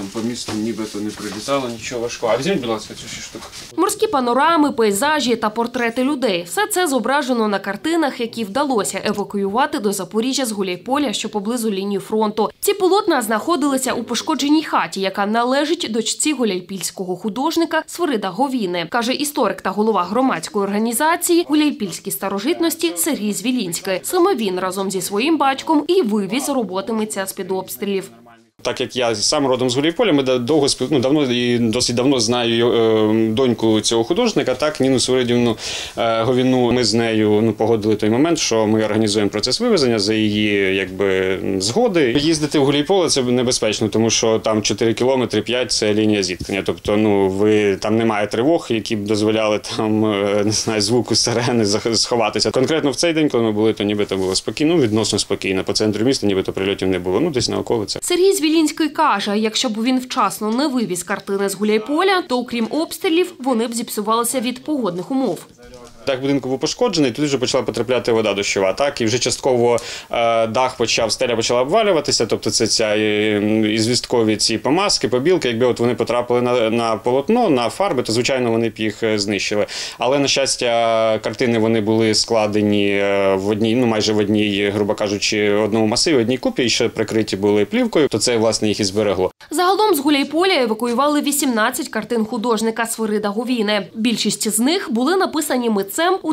по місту нібито не прилітало, нічого важкого. А візьміть, будь ласка, цю штуку. Морські панорами, пейзажі та портрети людей – все це зображено на картинах, які вдалося евакуювати до Запоріжжя з Гуляйполя, що поблизу лінії фронту. Ці полотна знаходилися у пошкодженій хаті, яка належить дочці гуляйпільського художника Свирида Говіни, каже історик та голова громадської організації «Гуляйпільські старожитності» Сергій Звілінський. Саме він разом зі своїм батьком і вивіз роботи митця з-під обстрілів. Так як я сам родом з Гуляйполя, ми давно і досить давно знаю доньку цього художника, так, Ніну Свиридівну Говіну. Ми з нею погодили той момент, що ми організуємо процес вивезення за її згоди. Їздити в Гуляйполе – це небезпечно, тому що там 4 кілометри, 5 – це лінія зіткнення. Тобто, там немає тривог, які б дозволяли там, не знаю, звуку сирени сховатися. Конкретно в цей день, коли ми були, то нібито було спокійно, відносно спокійно. По центру міста нібито прильотів не було, десь на околицях. Сергій Звілінський каже, якщо б він вчасно не вивіз картини з Гуляйполя, то окрім обстрілів, вони б зіпсувалися від погодних умов. Дах будинку був пошкоджений, туди вже почала потрапляти вода дощова, так, і вже частково стеля почала обвалюватися, тобто це ізвісткові ці помазки, побілки, якби вони потрапили на полотно, на фарби, то, звичайно, вони б їх знищили. Але, на щастя, картини вони були складені в одній, майже в одній, грубо кажучи, одному масиві, одній купі, і ще прикриті були плівкою, то це, власне, їх і зберегло. Загалом з Гуляйполя евакуювали 18 картин художника Свирида Говіни. Більшість з них були написані митцем у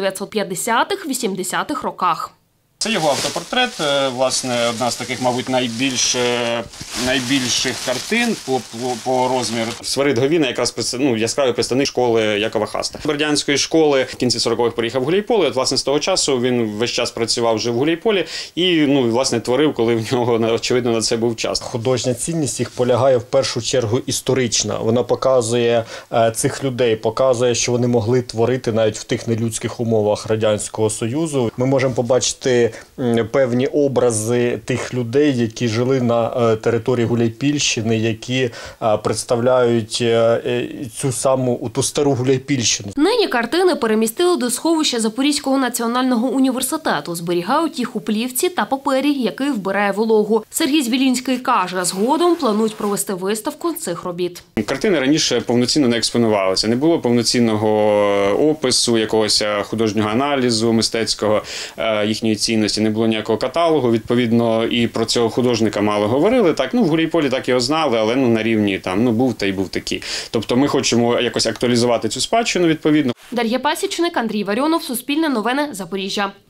1950-80-х роках. Це його автопортрет, власне, одна з таких, мабуть, найбільших картин по розміру. Свирид Говіна якраз яскравий представник школи Якова Хаста. Бердянської школи в кінці 40-х приїхав в Гуляйполе. От, власне, з того часу він весь час працював вже в Гуляйполі і, власне, творив, коли в нього, очевидно, на це був час. Художня цінність їх полягає в першу чергу історична. Вона показує цих людей, показує, що вони могли творити навіть в тих нелюдських умовах Радянського Союзу. Ми можемо побачити певні образи тих людей, які жили на території Гуляйпільщини, які представляють ту стару Гуляйпільщину. Нині картини перемістили до сховища Запорізького національного університету. Зберігають їх у плівці та папері, який вбирає вологу. Сергій Звілінський каже, згодом планують провести виставку цих робіт. Картини раніше повноцінно не експонувалися. Не було повноцінного опису, якогось художнього аналізу мистецького, їхньої цінності. Не було ніякого каталогу, відповідно, і про цього художника мало говорили. Так, в Гуляйполі так його знали, але на рівні був та й був такий. Тобто ми хочемо якось актуалізувати цю спадщину, відповідно. Дар'я Пасічник, Андрій Варіонов, Суспільне новини, Запоріжжя.